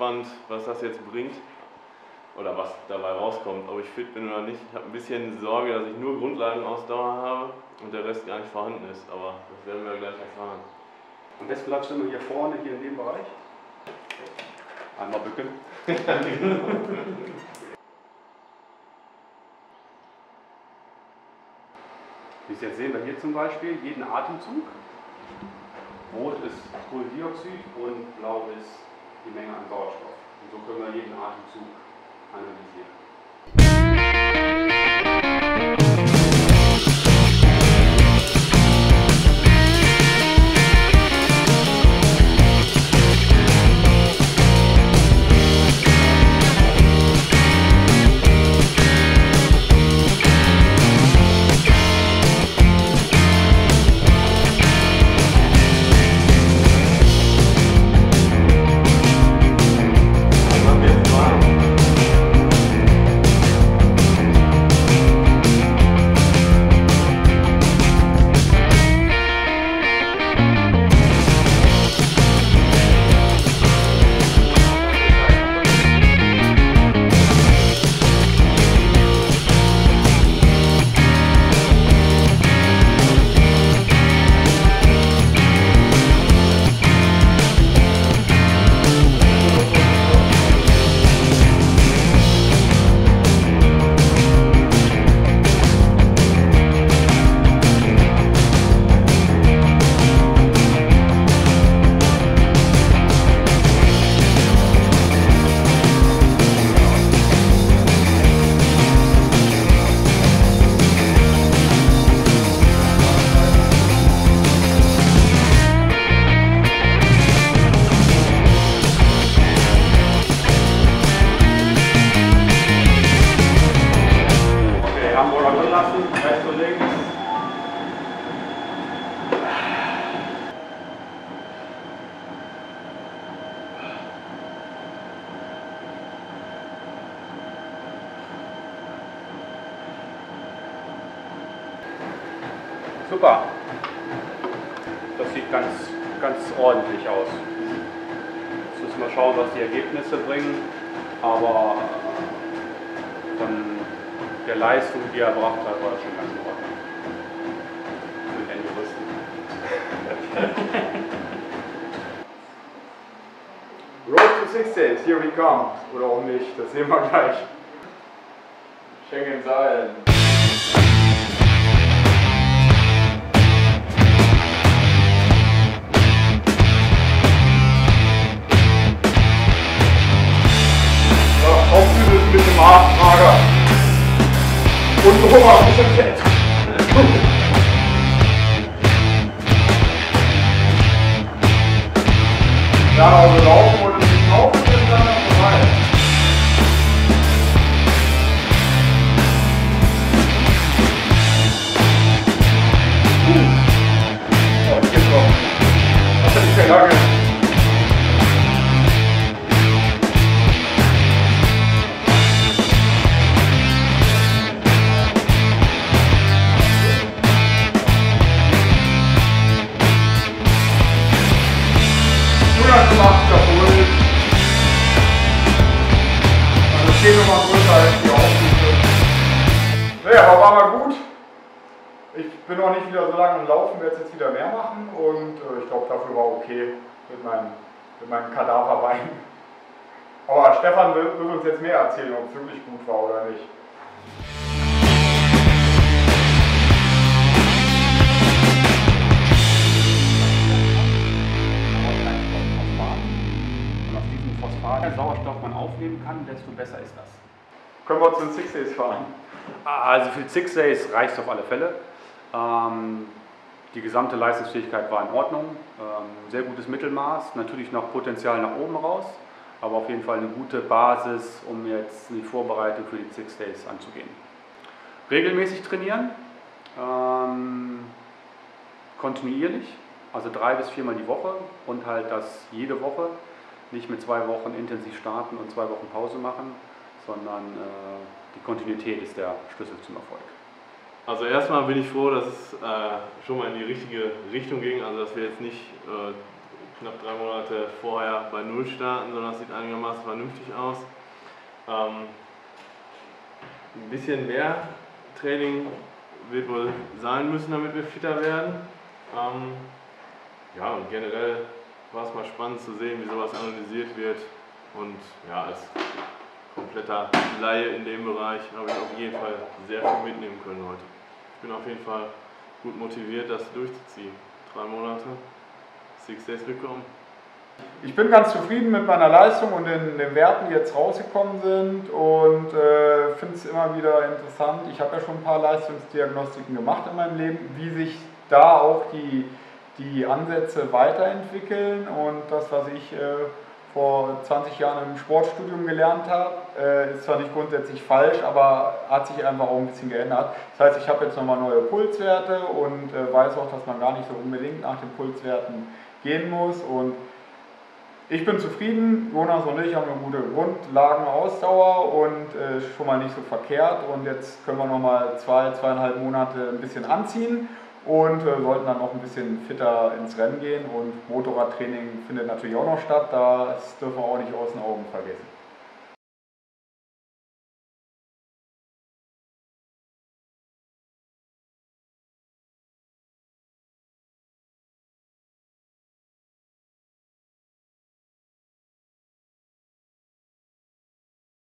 gespannt, was das jetzt bringt oder was dabei rauskommt, ob ich fit bin oder nicht. Ich habe ein bisschen Sorge, dass ich nur Grundlagenausdauer habe und der Rest gar nicht vorhanden ist, aber das werden wir gleich erfahren. Am besten bleibst du immer hier vorne, hier in dem Bereich. Einmal bücken. Wie Sie jetzt sehen, wir hier zum Beispiel jeden Atemzug. Rot ist Kohlendioxid und blau ist die Menge an Sauerstoff. Und so können wir jeden Atemzug analysieren. Rechts und links. Super. Das sieht ganz ordentlich aus. Jetzt müssen wir schauen, was die Ergebnisse bringen. Aber von der Leistung, die er erbracht hat, war das schon ganz in Ordnung. Für den Juristen. Road to 6 Days, here we come. Oder auch nicht, das sehen wir gleich. Schengen Seilen. So, aufgedrückt mit dem Mager. Und Hunger, ein bisschen fett. Ja, also laufen und nicht laufen sind dann vorbei. Oh, das geht's noch. Das ist nicht sehr lange. Gemacht, kaputt. Also 10 Nummer größer als die Aufrufe. Naja, aber war mal gut. Ich bin noch nicht wieder so lange im Laufen, werde jetzt wieder mehr machen und ich glaube, dafür war okay mit meinem Kadaverbein. Aber Stefan wird uns jetzt mehr erzählen, ob es wirklich gut war oder nicht. Der Sauerstoff man aufnehmen kann, desto besser ist das. Können wir zu den 6 Days fahren? Also für 6 Days reicht es auf alle Fälle. Die gesamte Leistungsfähigkeit war in Ordnung. Sehr gutes Mittelmaß, natürlich noch Potenzial nach oben raus, aber auf jeden Fall eine gute Basis, um jetzt die Vorbereitung für die 6 Days anzugehen. Regelmäßig trainieren, kontinuierlich, also 3 bis 4 Mal die Woche und halt das jede Woche. Nicht mit 2 Wochen intensiv starten und 2 Wochen Pause machen, sondern die Kontinuität ist der Schlüssel zum Erfolg. Also erstmal bin ich froh, dass es schon mal in die richtige Richtung ging, also dass wir jetzt nicht knapp 3 Monate vorher bei 0 starten, sondern das sieht einigermaßen vernünftig aus. Ein bisschen mehr Training wird wohl sein müssen, damit wir fitter werden. Ja, und generell war es mal spannend zu sehen, wie sowas analysiert wird. Und ja, als kompletter Laie in dem Bereich habe ich auf jeden Fall sehr viel mitnehmen können heute. Ich bin auf jeden Fall gut motiviert, das durchzuziehen. 3 Monate, 6 Days Recovery. Ich bin ganz zufrieden mit meiner Leistung und den Werten, die jetzt rausgekommen sind, und finde es immer wieder interessant. Ich habe ja schon ein paar Leistungsdiagnostiken gemacht in meinem Leben, wie sich da auch die Ansätze weiterentwickeln, und das, was ich vor 20 Jahren im Sportstudium gelernt habe, ist zwar nicht grundsätzlich falsch, aber hat sich einfach auch ein bisschen geändert. Das heißt, ich habe jetzt nochmal neue Pulswerte und weiß auch, dass man gar nicht so unbedingt nach den Pulswerten gehen muss. Und ich bin zufrieden, Jonas und ich haben eine gute Grundlagenausdauer und schon mal nicht so verkehrt. Und jetzt können wir nochmal 2,5 Monate ein bisschen anziehen und sollten dann noch ein bisschen fitter ins Rennen gehen. Und Motorradtraining findet natürlich auch noch statt, das dürfen wir auch nicht aus den Augen vergessen.